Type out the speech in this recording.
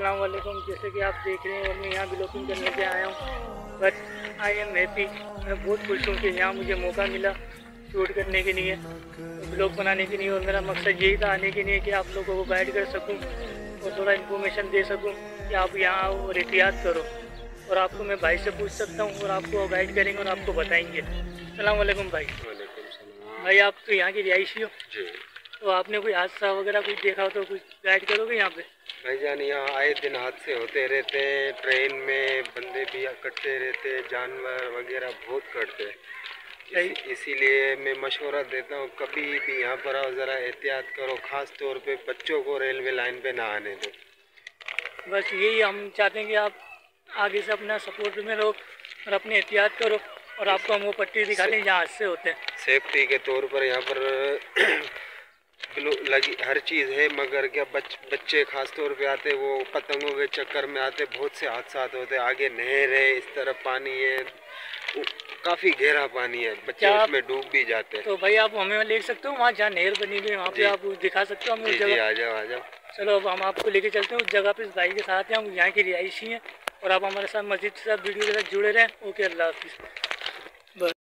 अस्सलामुअलैकुम। जैसे कि आप देख रहे हैं, मैं यहाँ ब्लॉगिंग करने के आया हूँ। But I am happy. मैं बहुत खुश हूँ कि यहाँ मुझे मौका मिला शूट करने के लिए, ब्लॉग बनाने के लिए। और मेरा मकसद यही था आने के लिए कि आप लोगों को गाइड कर सकूँ और थोड़ा इन्फॉर्मेशन दे सकूँ कि आप यहाँ आओ और एहतियात करो। और आपको मैं भाई से पूछ सकता हूँ और आपको गाइड करेंगे और आपको बताएंगे। अस्सलाम वालेकुम भाई। वालेकुम सलाम। भाई आप तो यहाँ की रिहायशी हो, जी तो आपने कोई हादसा वगैरह कुछ देखा हो तो कुछ गाइड करोगे यहाँ पे? भाईजान, यहाँ आए दिन हादसे होते रहते हैं। ट्रेन में बंदे भी कटते रहते हैं, जानवर वगैरह बहुत कटते हैं। सही। इसीलिए मैं मशवरा देता हूँ, कभी भी यहाँ पर आओ ज़रा एहतियात करो। ख़ास तौर पे बच्चों को रेलवे लाइन पे ना आने दो। बस यही हम चाहते हैं कि आप आगे से अपना सपोर्ट में रहो और अपनी एहतियात करो। और आपको हम वो पट्टी दिखाते हैं जहाँ हादसे होते हैं। सेफ्टी के तौर पर यहाँ पर लगी हर चीज़ है, मगर क्या बच्चे खास तौर पे आते, वो पतंगों के चक्कर में आते, बहुत से हादसा होते हैं। आगे नहर है, इस तरफ पानी है, काफ़ी गहरा पानी है, बच्चे उसमें डूब भी जाते हैं। तो भाई आप हमें ले सकते हो वहाँ जहाँ नहर बनी हुई है, वहाँ पे आप दिखा सकते हो हमें उस जी जगह? आ जाओ आ जाओ। चलो अब हम आपको लेके चलते हैं उस जगह पे। इस भाई के साथ हैं, हम यहाँ की रिहायशी हैं। और आप हमारे साथ मस्जिद के साथ वीडियो के साथ जुड़े रहें। ओके, अल्लाह हाफिज़।